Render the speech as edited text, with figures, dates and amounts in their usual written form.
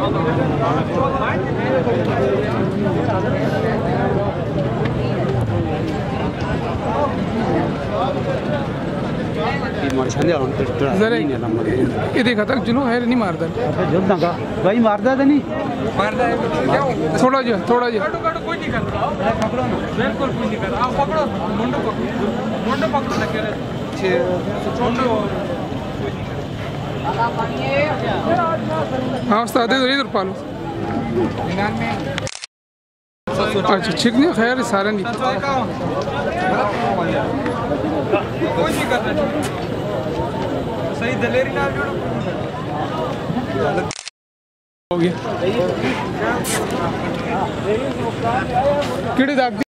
ये देखा था जुनू है नहीं मारदा भाई मारदा तो नहीं मारदा है थोड़ा जो कोई नहीं कर रहा बिल्कुल कोई नहीं कर रहा। आप पकड़ो मुंडो पकड़ो लगे मुंडो। हाँ उस्ताद इधर पालो। अच्छा ठीक नहीं खैर सारा नहीं कोई नहीं कर रहा सही दलेरी ना हो गया किड़े दाग